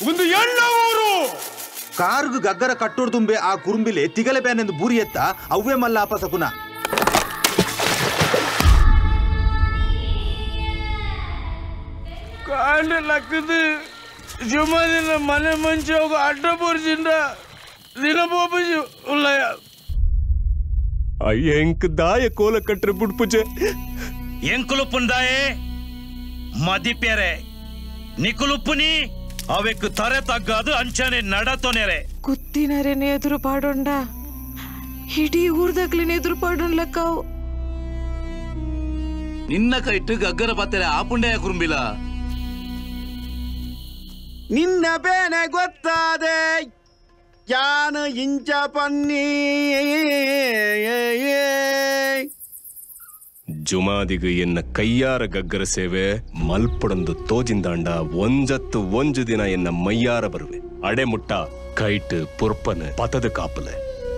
ಒಂದು ಎಣ್ಣ ಊರು ಕಾರುಗು ಗಗ್ಗರ ಕಟ್ಟೋಡು ತುಂಬೆ ಆ ಕುರುಂಬಿಲೆ ತಿಗಲೆ ಬ್ಯಾನೆಂದು ಬೂರಿ ಎತ್ತ ಅವ್ವೇ ಮಲ್ಲ ಅಪಸಕುನ ಕಾಂಡ ಲಕ್ಕದು ಜುಮಾದಿನ ಮನೆ ಮಂಚ ಹೋಗ ಅಡ್ಡ ಬೋರ್ಜಿಂದ ದಿನ ಬೋಪಜಿ ಉಲ್ಲಯ ಎಂಕ್ ದಾಯ ಕೋಲ ಕಟ್ರೆ ಬುಡ್ಪುಜೆ ಎಂಕುಲುಪ್ಪನ್ ದಾಯೆ ಮದಿಪ್ಯರೆ ನಿಕುಲುಪ್ಪುನಿ ಅವೆಕ್ ತರೆ ತಗ್ಗದು ಅಂಚನೆ ನಡತೋನೆರೆ ಕುತ್ತಿನರೇನೆ ಎದುರು ಪಾಡೋಂಡ ಇಡೀ ಊರ್ದಾಗ್ಲೇನೆ ಎದುರು ಪಾಡೋಣ್ಲಕ್ಕಾವು ನಿನ್ನ ಕೈಟ್ಟು ಗಗ್ಗರ ಪತ್ತೆರೆ ಆಪುಂಡೆಯ ಕುರುಂಬಿಲ ನಿನ್ನ ಬೇನೆ ಗೊತ್ತಾದೆ ಯಾನ ಇಂಚ ಪನ್ನಿ ಜುಮಾದಿಗು ಎನ್ನ ಕೈಯಾರ ಗಗ್ಗರ ಸೇವೆ ಮಲ್ಪಡೊಂದು ತೋಜಿಂದಾಂಡ ಒಂಜತ್ತು ಒಂಜು ದಿನ ಎನ್ನ ಮೈಯಾರ ಬರುವೆ ಅಡೆ ಮುಟ್ಟ ಕೈಟ್ ಪುರ್ಪನ ಪತದ ಕಾಪಲೆ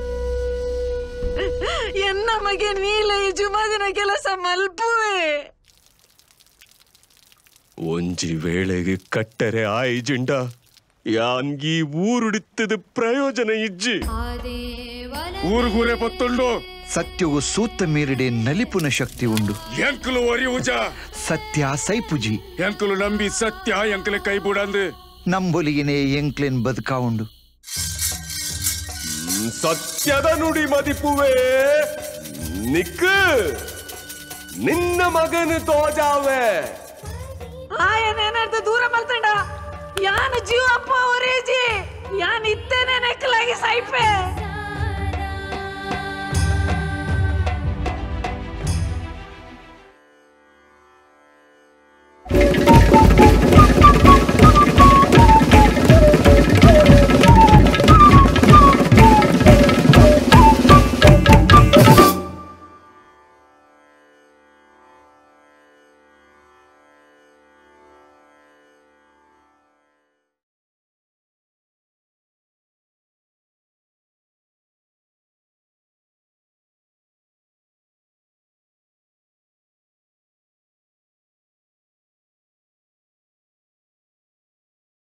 ಎನ್ನ ಮಗೆ ನೀಲ ಈ ಜುಮಾದಿನ ಕೆಲಸ ಮಲ್ಪುವೆ ಒಂಜಿ ವೇಳೆಗೆ ಕಟ್ಟರೆ ಆಯ್ಜಿಂಡ ಯಾನ್ಗಿ ಊರುಡಿತ್ತದ ಪ್ರಯೋಜನ ಇಜ್ಜಿ ಊರುಗೂರೆ ಪತ್ತುಂಡು ಸತ್ಯವು ಸೂತ್ತ ಮೀರಿಡೆ ನಲಿಪುನ ಶಕ್ತಿ ಉಂಡು ಎಂಕಲು ಒರಿಯುಜ ಸತ್ಯ ಸೈಪುಜಿ ಎಂಕಲು ನಂಬಿ ಸತ್ಯ ಎಂಕಲೆ ಕೈ ಬುಡಂದು ನಂಬೊಲಿಗೆನೆ ಎಂಕ್ಲೆನ್ ಬದುಕಾ ಉಂಡು ಸತ್ಯದ ನುಡಿ ಮದಿಪುವೆ ನಿಕ್ ನಿನ್ನ ಮಗನು ತೋಜಾವೆ ಆಯನೇನರ್ಥ ದೂರ ಮಲ್ತಂಡ ಯಾನ ಜೀವ ಅಪ್ಪ ಅವರೇಜಿ ಯಾನ್ ಇತ್ತೇನೆ ನೆಕ್ಕಲಾಗಿ ಸೈಪೆ